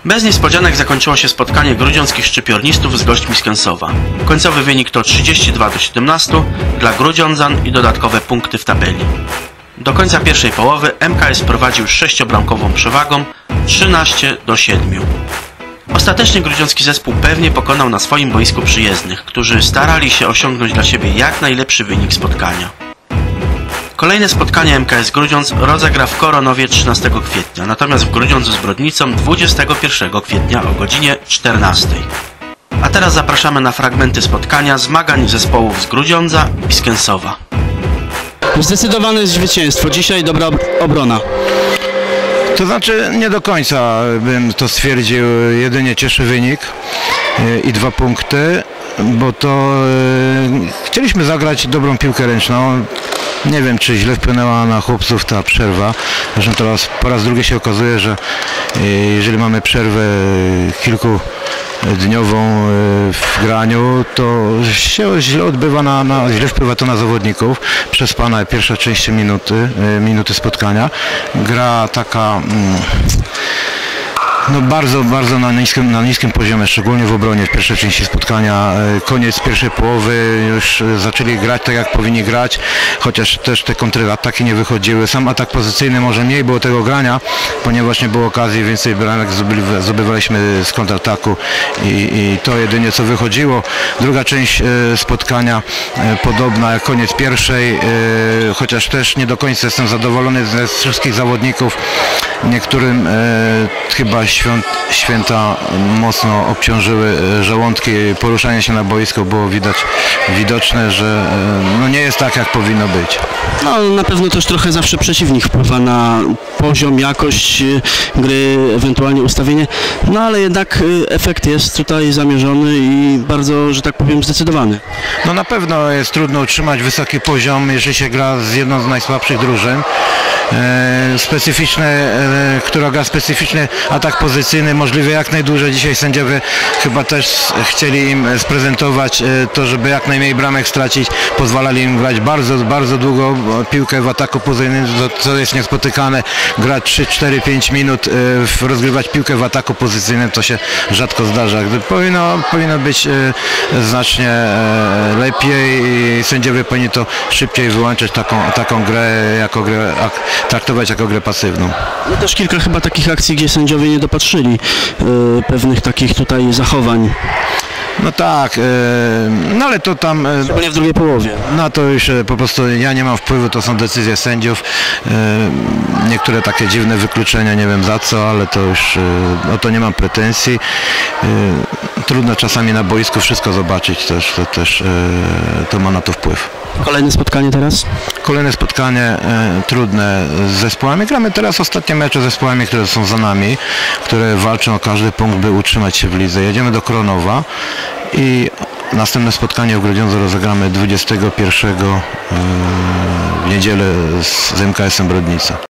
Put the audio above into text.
Bez niespodzianek zakończyło się spotkanie grudziąckich szczypiornistów z gośćmi z Kęsowa. Końcowy wynik to 32-17 dla grudziądzan i dodatkowe punkty w tabeli. Do końca pierwszej połowy MKS prowadził 6-bramkową przewagą 13-7. Ostatecznie grudziącki zespół pewnie pokonał na swoim boisku przyjezdnych, którzy starali się osiągnąć dla siebie jak najlepszy wynik spotkania. Kolejne spotkanie MKS Grudziądz rozegra w Koronowie 13 kwietnia, natomiast w Grudziądzu z Brodnicą 21 kwietnia o godzinie 14. A teraz zapraszamy na fragmenty spotkania zmagań zespołów z Grudziądza i z Kęsowa. Zdecydowane zwycięstwo. Dzisiaj dobra obrona. To znaczy nie do końca bym to stwierdził, jedynie cieszy wynik i 2 punkty, bo to chcieliśmy zagrać dobrą piłkę ręczną. Nie wiem, czy źle wpłynęła na chłopców ta przerwa. Zresztą teraz po raz drugi się okazuje, że jeżeli mamy przerwę kilkudniową w graniu, to się źle odbywa źle wpływa to na zawodników. Przespana pierwsza część minuty spotkania. Gra taka bardzo na niskim poziomie, szczególnie w obronie w pierwszej części spotkania. Koniec pierwszej połowy już zaczęli grać tak, jak powinni grać, chociaż też te kontrataki nie wychodziły. Sam atak pozycyjny może mniej było tego grania, ponieważ nie było okazji, więcej bramek zdobywaliśmy z kontrataku i to jedynie co wychodziło. Druga część spotkania podobna jak koniec pierwszej, chociaż też nie do końca jestem zadowolony ze wszystkich zawodników. Niektórym chyba święta mocno obciążyły żołądki. Poruszanie się na boisku było widoczne, że nie jest tak, jak powinno być. No, na pewno też trochę zawsze przeciwnik wpływa na poziom, jakość gry, ewentualnie ustawienie, no ale jednak efekt jest tutaj zamierzony i bardzo, że tak powiem, zdecydowany. No na pewno jest trudno utrzymać wysoki poziom, jeżeli się gra z jedną z najsłabszych drużyn. Która gra specyficzny atak pozycyjny, możliwie jak najdłużej. Dzisiaj sędziowie chyba też chcieli im sprezentować to, żeby jak najmniej bramek stracić, pozwalali im grać bardzo długo piłkę w ataku pozycyjnym, co jest niespotykane. Grać 3, 4, 5 minut, rozgrywać piłkę w ataku pozycyjnym, to się rzadko zdarza. Powinno być znacznie lepiej i sędziowie powinni to szybciej wyłączyć, taką grę traktować jako grę pasywną. No też kilka chyba takich akcji, gdzie sędziowie nie dopatrzyli pewnych takich tutaj zachowań. No tak, ale to tam... Szczególnie w drugiej połowie. No to już po prostu ja nie mam wpływu, to są decyzje sędziów. Niektóre takie dziwne wykluczenia, nie wiem za co, ale to już o to nie mam pretensji. Trudno czasami na boisku wszystko zobaczyć, to ma na to wpływ. Kolejne spotkanie teraz? Kolejne spotkanie trudne z zespołami. Gramy teraz ostatnie mecze z zespołami, które są za nami, które walczą o każdy punkt, by utrzymać się w lidze. Jedziemy do Kronowa i następne spotkanie w Grudziądzu rozegramy 21 w niedzielę z MKS-em Brodnica.